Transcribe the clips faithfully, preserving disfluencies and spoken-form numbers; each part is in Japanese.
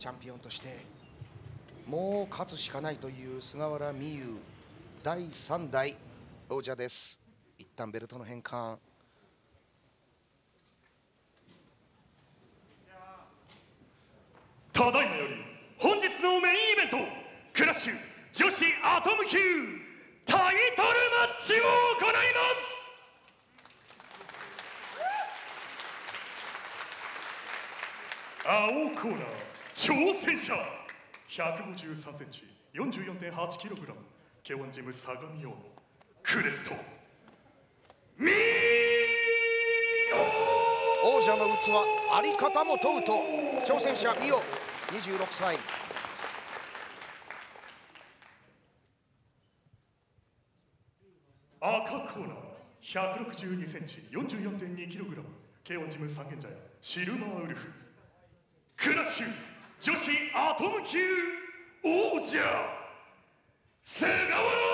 チャンピオンとしてもう勝つしかないという菅原美優だいさん代王者です。一旦ベルトの返還。 ただいまより本日のメインイベントクラッシュ女子アトム級タイトルマッチを行います。青コーナー挑戦者ひゃくごじゅうさんセンチ よんじゅうよんてんはちキログラム ケーワン ジム相模用のクレストミオ。 王者の器あり方も問うと挑戦者ミオにじゅうろくさい。 赤コーナーひゃくろくじゅうにセンチ よんじゅうよんてんにキログラム ケーワン ジム三軒茶屋シルバーウルフクラッシュ女子アトム級王者菅原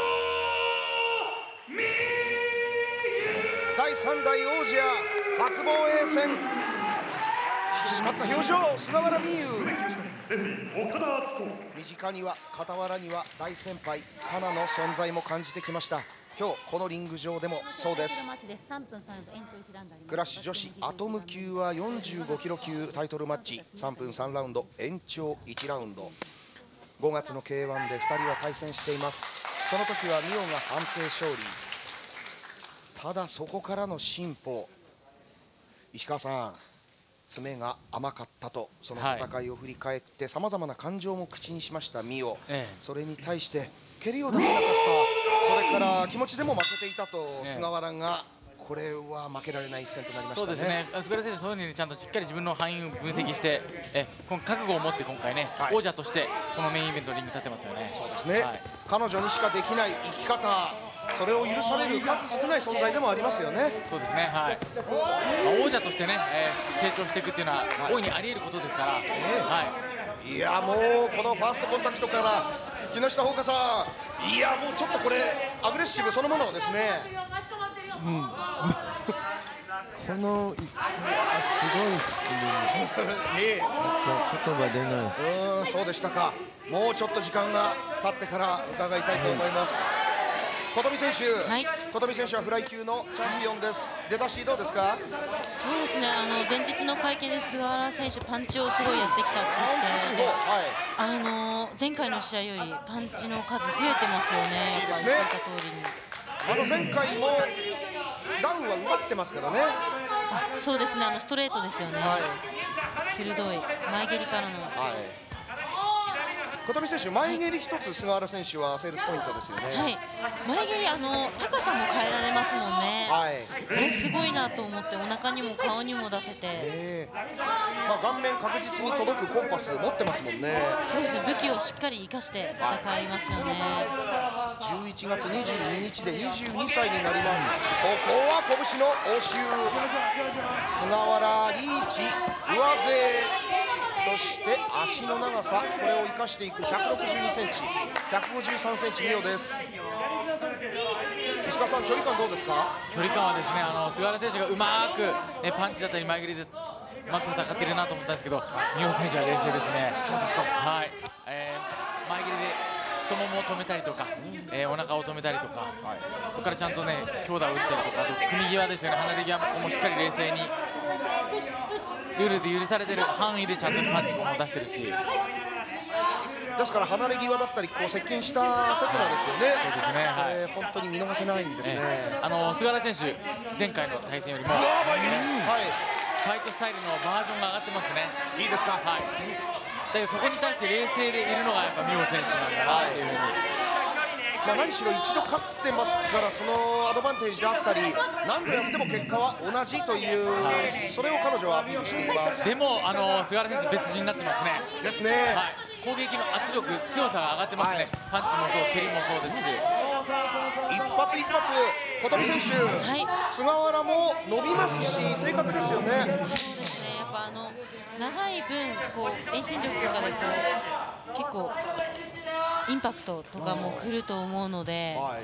美優。 だいさん代王者初防衛戦。引き締まった表情菅原美優。身近には傍らには大先輩カナの存在も感じてきました。今日このリング上でもそうです。クラッシュ女子アトム級はよんじゅうごキロ級タイトルマッチさんぷんさんラウンド延長いちラウンド。ごがつの ケーワン でふたりは対戦しています。その時はミオが判定勝利。ただそこからの進歩、石川さん詰めが甘かったとその戦いを振り返ってさまざまな感情も口にしましたミオ、ええ、それに対して蹴りを出せなかった、それから気持ちでも負けていたと菅原が、これは負けられない一戦となりましたね。 そうですね、菅原選手、そういうふうにちゃんとしっかり自分の範囲を分析して、えこの覚悟を持って今回ね、はい、王者としてこのメインイベントのリングに立ってますよね。 そうですね、はい、彼女にしかできない生き方、それを許される数少ない存在でもありますよね。 そうですね、はい、まあ、王者としてね、えー、成長していくっていうのは大いにあり得ることですから、はい、 はい、いやもうこのファーストコンタクトから木下ほうかさん、いやもうちょっとこれアグレッシブそのものですね。 うん、このすごいっすね。 ええ、 言葉出ないです。 うん、そうでしたか。もうちょっと時間が経ってから伺いたいと思います。琴美選手、はい、琴美選手はフライ級のチャンピオンです。出だしどうですか？ そうですね、あの前日の会見で菅原選手パンチをすごいやってきたって言って、はい、あの前回の試合よりパンチの数増えてますよね。 いいですね。あの前回もダウンは奪ってますからね。 あ、そうですね、あのストレートですよね。はい、鋭い前蹴りからの。はい、 琴美選手、前蹴り一つ菅原選手はセールスポイントですよね。 はい、前蹴り、あの高さも変えられますもんね。はい、これすごいなと思って、お腹にも顔にも出せて、 まあ、顔面確実に届くコンパス持ってますもんね。 そうですね、武器をしっかり生かして戦いますよね。 じゅういちがつにじゅうににちでにじゅうにさいになります。ここは拳の応酬、菅原リーチ上背、そして足の長さ、これを生かしていくひゃくろくじゅうにセンチ、ひゃくごじゅうさんセンチミオです。石川さん、距離感どうですか？ 距離感はですね、あの菅原選手がうまく、ね、パンチだったり前蹴りでうまく戦っているなと思ったんですけど、ミオ選手は冷静ですね。 そうですか。 はい、えー、前蹴りで太ももを止めたりとか、えー、お腹を止めたりとか、はい、そこからちゃんとね強打を打ったりとか、あと組み際ですよね、離れ際もしっかり冷静にルールで許されている範囲でちゃんとパンチも出してるし、 ですから離れ際だったりこう接近した刹那ですよね。 そうですね、はい、 本当に見逃せないんですね。 えー、あの菅原選手、前回の対戦よりも、はい、ファイトスタイルのバージョンが上がってますね。 いいですか。はい、 だけどそこに対して冷静でいるのがやっぱミオ選手なんだなっていうふうに、はい、 まあ何しろ一度勝ってますから、そのアドバンテージであったり、何度やっても結果は同じという、はい、それを彼女はアピールしています。 でもあの菅原選手別人になってますね。 ですね、 はい、攻撃の圧力、強さが上がってますね。はい、パンチもそう、蹴りもそうですし、 一発一発琴美選手、はい、菅原も伸びますし正確ですよね。 そうですね、やっぱあの長い分こう遠心力とかでこう結構インパクトとかも来ると思うので、はい、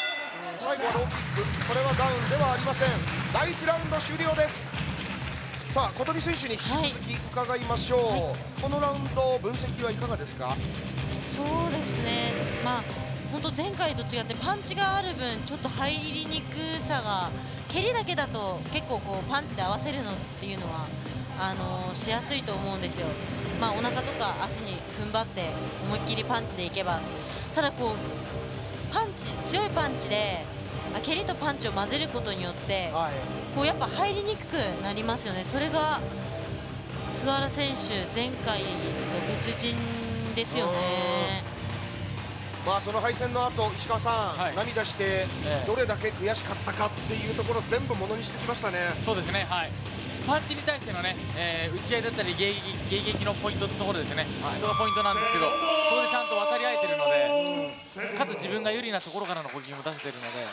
最後はローキック、これはダウンではありません。だいいちラウンド終了です。 さあ琴美選手に引き続き伺いましょう、はいはい、このラウンド分析はいかがですか？ そうですね、まあ本当前回と違ってパンチがある分ちょっと入りにくさが、蹴りだけだと結構こうパンチで合わせるのっていうのはあのー、しやすいと思うんですよ。まあお腹とか足に踏ん張って思いっきりパンチでいけば、ただこうパンチ強いパンチで蹴りとパンチを混ぜることによって、はい、こうやっぱ入りにくくなりますよね。それが菅原選手前回と別人ですよね。 まあその敗戦の後石川さん、はい、涙してどれだけ悔しかったかっていうところ全部ものにしてきましたね。 そうですね、はい、パンチに対してのね、えー、打ち合いだったり迎撃、迎撃のポイントのところですね、はい、それがポイントなんですけど、そこでちゃんと渡り合えてるので、かつ自分が有利なところからの攻撃も出せてるので、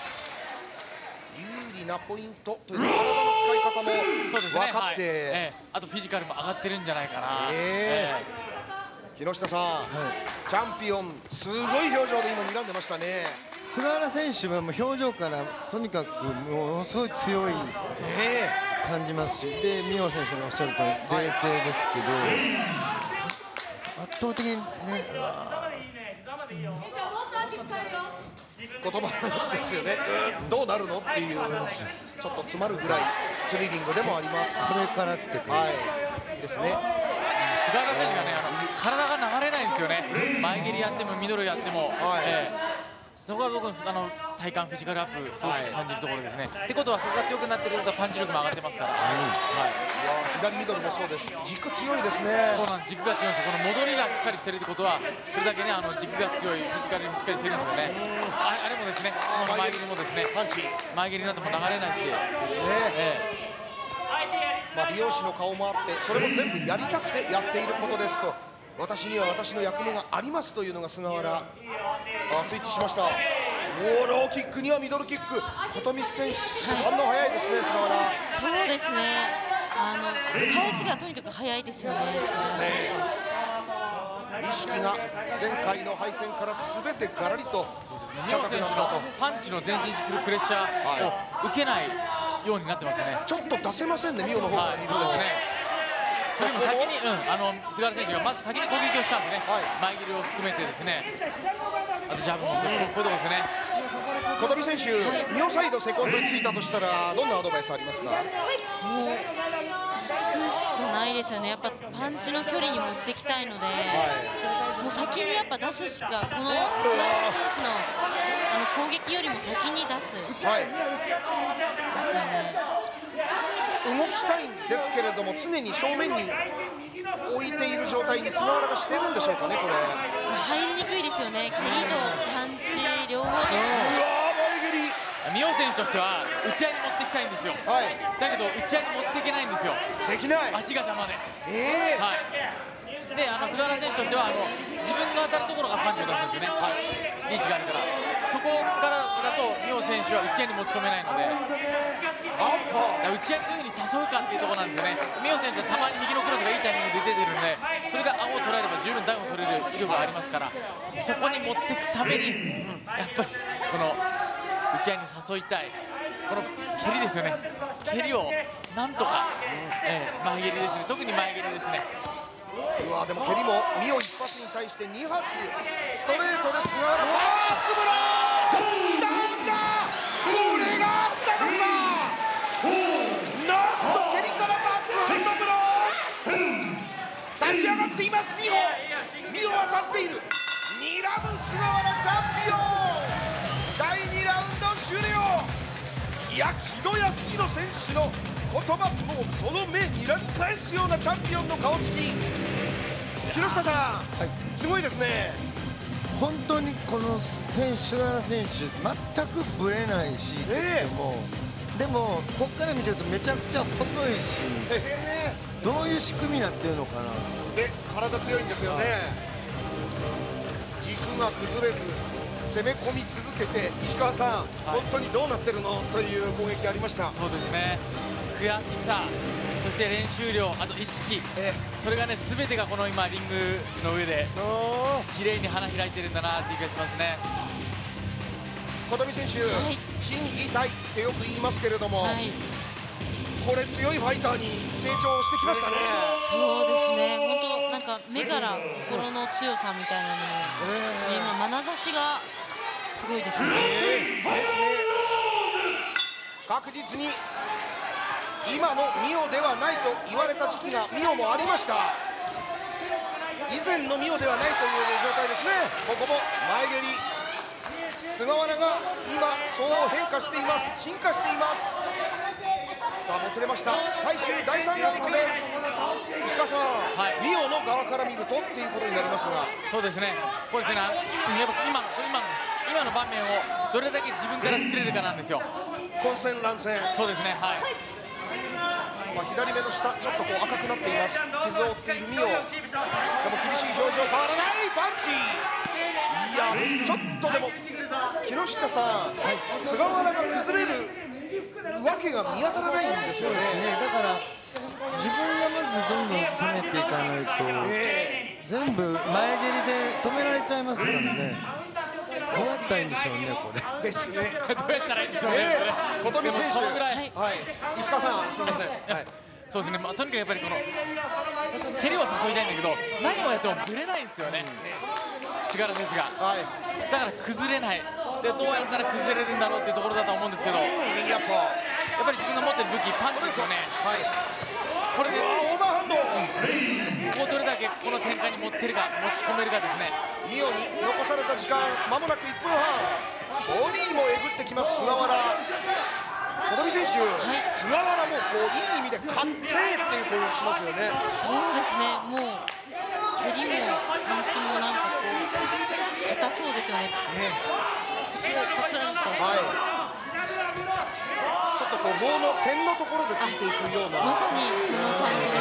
有利なポイントというのは体の使い方も分かって、 えー、あとフィジカルも上がってるんじゃないかな。 えーえー木下さん、はい、チャンピオンすごい表情で今睨んでましたね。 菅原選手はもう表情からとにかくものすごい強い感じますし、で美穂選手がおっしゃるとおり冷静ですけど、はい、圧倒的にね、 言葉ですよね、どうなるのっていうちょっと詰まるぐらいスリリングでもあります。 これからってくる、はい、 ですね。 菅原選手がね、あの体が流れないんですよね。前蹴りやってもミドルやっても、はい、えー、そこは僕あの体幹フィジカルアップすごく感じるところですね。はい、ってことはそこが強くなってくるとパンチ力も上がってますから。はい、はい、 左ミドルもそうです。軸強いですね。 そうなんです。軸が強いんですよ。この戻りがしっかりしてるってことは、これだけねあの軸が強いフィジカルにしっかりしてるんですよね。あ, あれもですね、前蹴りもですね、パンチ前蹴りなども流れないしですね。えーまあ美容師の顔もあって、それも全部やりたくてやっていることですと、私には私の役目がありますというのが菅原。あスイッチしました。ウォーローキックにはミドルキック、琴美選手反応早いですね。菅原そうですね、あの返しがとにかく早いですよね。 ですね、意識が前回の敗戦から全てガラリと高くなったと。 パンチの前進してくるプレッシャーを受けないようになってますね。 ちょっと出せませんね、美穂の方から見ると。 はい、そうですね。それも先に、うん、あの菅原選手がまず先に攻撃をしたんでね、はい、前蹴りを含めてですね、あとジャブもこういうところですね。 琴美選手、美穂サイドセコンドについたとしたらどんなアドバイスありますか？もう行くしかないですよね。やっぱパンチの距離に持ってきたいので、はい、もう先にやっぱ出すしか、この菅原選手のあの攻撃よりも先に出す。はい。ですよね。 動きたいんですけれども、常に正面に置いている状態に菅原がしてるんでしょうかね、これ。 入りにくいですよね、蹴りとパンチ両方。うわー、 前蹴り。 美穂選手としては打ち合いに持っていきたいんですよ。はい。だけど打ち合いに持っていけないんですよ。 できない。 足が邪魔で。 ええー。 はい。で、あの菅原選手としてはあの自分が当たるところがパンチを出すんですよね。はい。リーチがあるから。そこからだと美穂選手は打ち合いに持ち込めないので。あっ打ち合いにどういうふうに誘うかっていうところなんですよね。美穂選手はたまに右のクロスがいいタイミングで出てるので、それが顎を取られれば十分ダウンを取れる威力がありますから、そこに持っていくためにやっぱりこの打ち合いに誘いたいこの蹴りですよね。蹴りをなんとか、えー、前蹴りですね。特に前蹴りですね。 うわでも蹴りも美穂一発に対してに発ストレートで菅原バックブローなんだこれがあったのか。なんと蹴りからバックハンドブロー立ち上がっています美穂。美穂は立っている。睨む菅原チャンピオン。だいにラウンド終了。いや木戸康弘選手の言葉もうその目にらみ返すようなチャンピオンの顔つき。木下さん、はい、すごいですね。 本当にこの選手菅原選手全くぶれないし、えー、もでもここから見てるとめちゃくちゃ細いし、えー、どういう仕組みになってるのかな。 で体強いんですよね。軸が崩れず攻め込み続けて石川さん、はい、本当にどうなってるのという攻撃ありました。 そうですね。悔しさ、そして練習量、あと意識、えそれがね全てがこの今リングの上で綺麗に花開いてるんだなっていう気がしますね。 琴美選手、はい、心技体ってよく言いますけれども、はい、 これ強いファイターに成長してきましたね。 そうですね、本当なんか目から心の強さみたいなのも、えー、今眼差しがすごいですね。 えー、ですね。確実に今のミオではないと言われた時期がミオもありました。以前のミオではないという状態ですね。ここも前蹴り、菅原が今そう変化しています。進化しています。さあもつれました。最終だいさんラウンドです。石川さん、はい、ミオの側から見るとっていうことになりますが、 そうですね、これですね、やっぱ今の今の今の場面をどれだけ自分から作れるかなんですよ。 混戦乱戦。そうですね、はい。まあ左目の下ちょっとこう赤くなっています。傷を負っているミオ。でも厳しい表情変わらないパンチ。いやちょっとでも木下さん、はい、菅原が崩れるわけが見当たらないんですよね。 だから自分がまずどんどん攻めていかないと、えー、全部前蹴りで止められちゃいますからね。どうやったらいいんでしょうね、これ。 ですね。 どうやったらいいんでしょうね。 琴美選手、 はい、 はい、石川さん、すみません。はい、 そうですね。まあ、とにかくやっぱりこの蹴りを誘いたいんだけど、何をやってもぶれないんですよね。菅原選手が。はい。だから崩れない。で、どうやったら崩れるんだろうっていうところだと思うんですけど。 右アッパー。 やっぱり自分が持ってる武器、パンチですよね。はい。これでオーバーハンド。 もうどれだけこの展開に持ってるか、持ち込めるかですね。 ミオに残された時間まもなくいっぷんはん。ボディもえぐってきます菅原。琴美選手、はい、菅原もこういい意味で勝ってっていう攻撃しますよね。 そうですね、もう蹴りもパンチもなんかこう硬そうですよね。コツコツンと。はい。 ちょっとこう棒の点のところでついていくような。 まさにその感じです。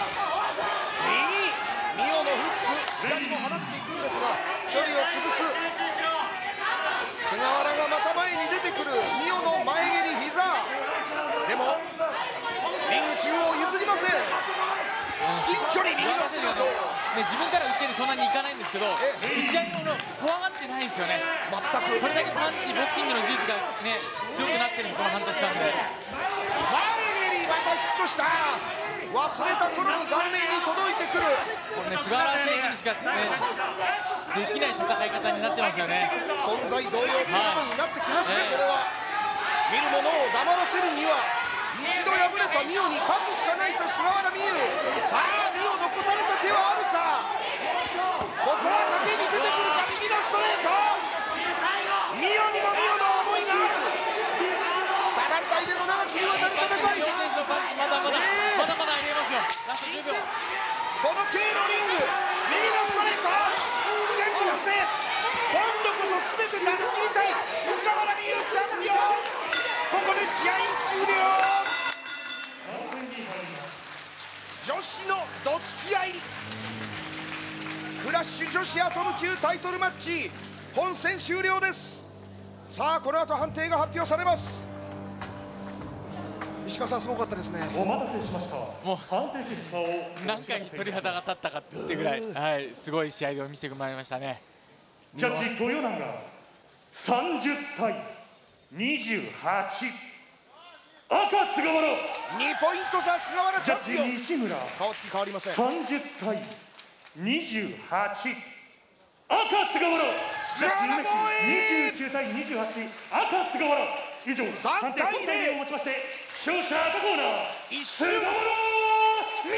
右ミオのフック左も放っていくんですが距離を潰す。菅原がまた前に出てくる。ミオの前蹴り膝でもリング中央譲りません。至近距離右のストレート、 ね、自分から打ち合いでそんなにいかないんですけど打ち合いの怖がってないんですよね。 全くそれだけパンチボクシングの技術が、ね、強くなってるこの半年間で。 前蹴りまたヒットした。忘れた頃に顔面に届いてくる。 これね、菅原選手にしか、ね、できない戦い方になってますよね。 存在同様ということになってきますね、はい、これは。見る者を黙らせるには一度敗れたミオに勝つしかないと菅原美優。さあミオ残された手はあるか。ここは賭けに出てくるか。右のストレート。ミオにもミオの思いがある。他団体での長きにわたる戦い。 まだまだ、えー、まだまだありえますよ。ラストじゅうびょう。 このKのリング右のストレート全部出せ。今度こそ全て出し切りたい菅原美優チャンピオン。ここで試合終了。女子のどつき合いクラッシュ女子アトム級タイトルマッチ本戦終了です。さあこの後判定が発表されます。石川さんすごかったですね。 お待たせしました。 もう判定結果を何回鳥肌が立ったかってぐらい、はい、すごい試合を見せてもらいましたね。 ジャッジ豊永さんじゅうたいにじゅうはち、赤菅原にポイント差菅原チャンピオン。 ジャッジ西村顔つき変わりません。 さんじゅうたいにじゅうはち、赤菅原菅原防衛にじゅうきゅうたいにじゅうはち、赤菅原。以上さんたいゼロをもちまして勝者赤コーナー一瞬菅原美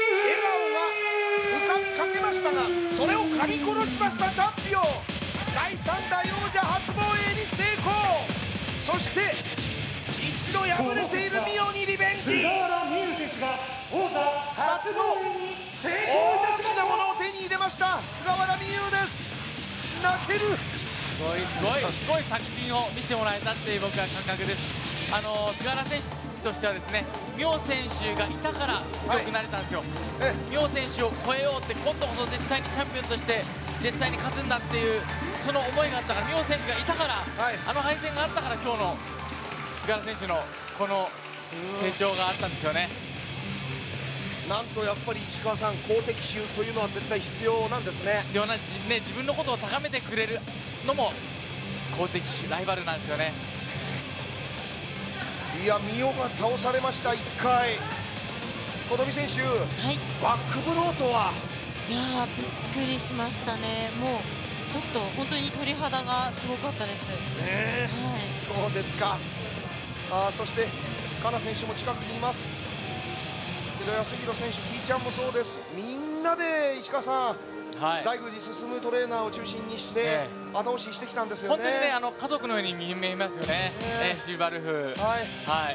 優笑顔が浮かびかけましたがそれを噛み殺しましたチャンピオン。だいさん代王者初防衛に成功。そして一度敗れているミオにリベンジ。 菅原美優選手が王座初防衛に成功いたしました。 大きなものを手に入れました菅原美優です。泣ける。 すごいすごいすごい作品を見せてもらえたっていう僕は感覚です。あの菅原選手としてはですね、ミオ選手がいたから強くなれたんですよ。はい、ミオ選手を超えようって今度こそ絶対にチャンピオンとして絶対に勝つんだっていうその思いがあったから、ミオ選手がいたから、はい、あの敗戦があったから今日の菅原選手のこの成長があったんですよね。 なんとやっぱり石川さん好敵手というのは絶対必要なんですね。 必要な、ね、自分のことを高めてくれるのも好敵手ライバルなんですよね。 いや、ミオが倒されました。いっかい琴美選手、 はい、 バックブローとは。 いやー、びっくりしましたね。もうちょっと本当に鳥肌がすごかったですね。 はい、 そうですか。あー、そしてカナ選手も近くにいます。木戸康弘選手、キーちゃんもそうです。みんなで石川さん、 はい、 大宮寺進トレーナーを中心にして、 ええ、 後押ししてきたんですよね。 本当にね、あの家族のように見えますよね、ええ、シルバルフ。 はい、 はい、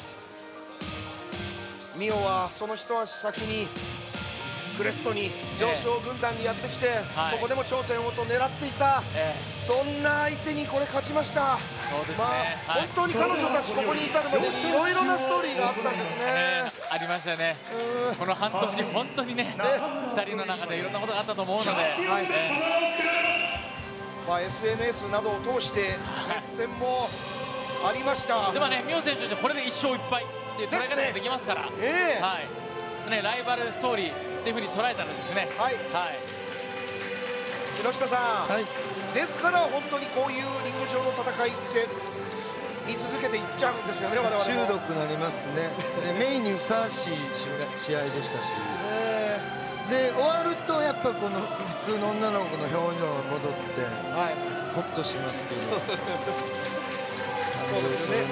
ミオはその一足先にクレストに上昇軍団にやってきて、 はい、 ここでも頂点をと狙っていた、ええ、そんな相手にこれ勝ちました。 そうですね、 まあ、はい、本当に彼女たちここに至るまでにいろいろなストーリーがあったんですね。 えー、ありましたね。この半年本当にね、ふたりの中でいろんなことがあったと思うので、はい、えーまあ、エスエヌエス などを通して接戦もありました。 でもね、ミオ選手としてはこれでいっしょういっぱいっていう捉え方ができますから、 えーはいね、ライバルストーリーっていうふうに捉えたらですね、 はい、はい、木下さん、はい、ですから本当にこういうリング上の戦いって見続けていっちゃうんですよね、我々も。 中毒になりますね。でメインにふさわしい試合でしたし、で終わるとやっぱこの普通の女の子の表情が戻って、はい、ホッとしますけどそうですよね。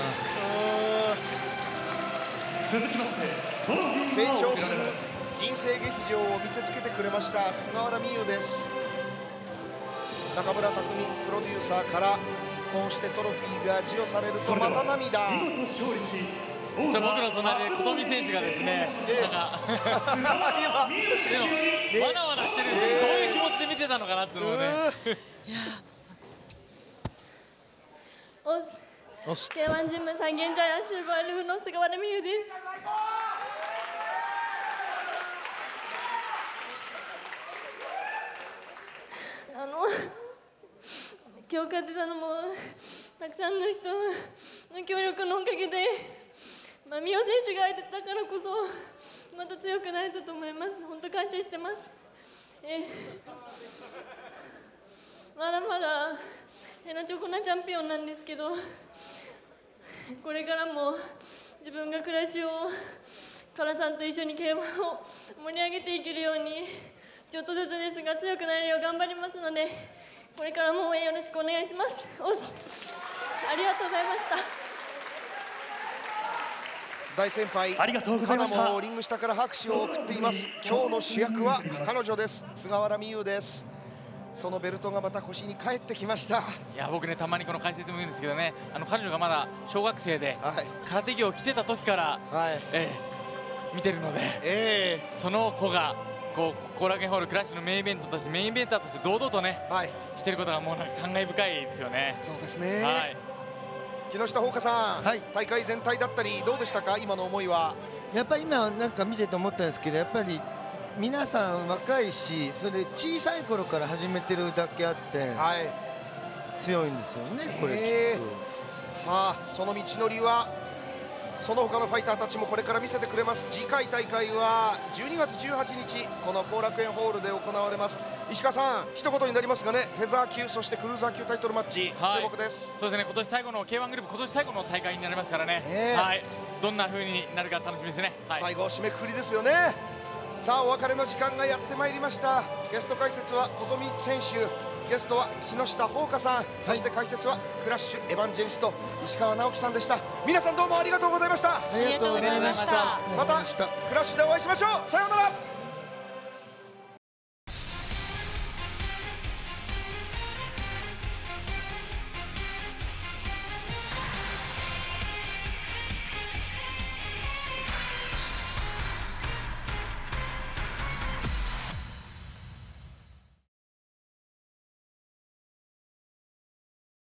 続きまして成長する人生劇場を見せつけてくれました菅原美優です。中村匠プロデューサーからこうしてトロフィーが授与されるとまた涙。 じゃ僕の隣で琴美選手がですね、なんかでもわなわなしてるんですけど、どういう気持ちで見てたのかなっていうのをね。 おっ、ケーワン ジム三軒茶屋シルバールフの菅原美優です。あの今日勝てたのもたくさんの人の協力のおかげで、まあ、美優選手がいたからこそまた強くなれたと思います。本当感謝してます。えー、まだまだヘナチョコなチャンピオンなんですけど、これからも自分が暮らしをカラさんと一緒に競馬を盛り上げていけるようにちょっとずつですが強くなれるよう頑張りますので、これからも応援よろしくお願いします。おありがとうございました。 大先輩カナもリング下から拍手を送っています。今日の主役は彼女です。菅原美優です。そのベルトがまた腰に帰ってきました。 いや僕ね、たまにこの解説も言うんですけどね、あの彼女がまだ小学生で、はい、空手着を着てた時から、はい、えー、見てるので、えー、その子がこう後楽園ホールクラッシュのメインイベントとしてメインイベンターとして堂々とね、はい、してることがもうなんか感慨深いですよね。 そうですね、はい、木下ほうかさん、はい、大会全体だったりどうでしたか、今の思いは。 やっぱり今なんか見てて思ったんですけど、やっぱり皆さん若いし、それ小さい頃から始めてるだけあって、はい、強いんですよね、これきっと。さあその道のりはその他のファイターたちもこれから見せてくれます。次回大会はじゅうにがつじゅうはちにちこの後楽園ホールで行われます。石川さん一言になりますがね、フェザー級そしてクルーザー級タイトルマッチ、はい、注目です。 そうですね、今年最後の ケーワン グループ今年最後の大会になりますからね、えー、はい、どんな風になるか楽しみですね、はい、 最後締めくくりですよね。さあお別れの時間がやってまいりました。ゲスト解説は琴美選手、ゲストは木下ほうかさん、はい、そして解説はクラッシュエヴァンジェリスト石川直樹さんでした。皆さんどうもありがとうございました。 ありがとうございました。 またクラッシュでお会いしましょう。さようなら。